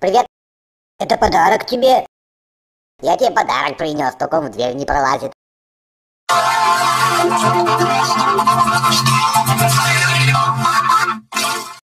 Привет, это подарок тебе. Я тебе подарок принес, только он в дверь не пролазит.